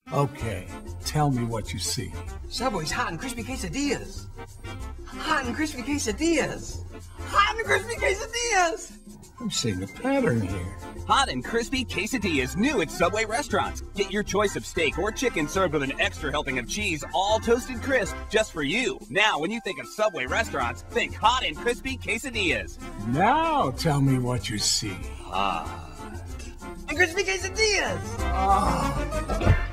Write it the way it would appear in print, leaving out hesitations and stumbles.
Okay, tell me what you see. Subway's hot and crispy quesadillas. Hot and crispy quesadillas. Hot and crispy quesadillas. I'm seeing a pattern here. Hot and crispy quesadillas, new at Subway restaurants. Get your choice of steak or chicken served with an extra helping of cheese, all toasted crisp, just for you. Now, when you think of Subway restaurants, think hot and crispy quesadillas. Now tell me what you see. Hot And crispy quesadillas. Oh.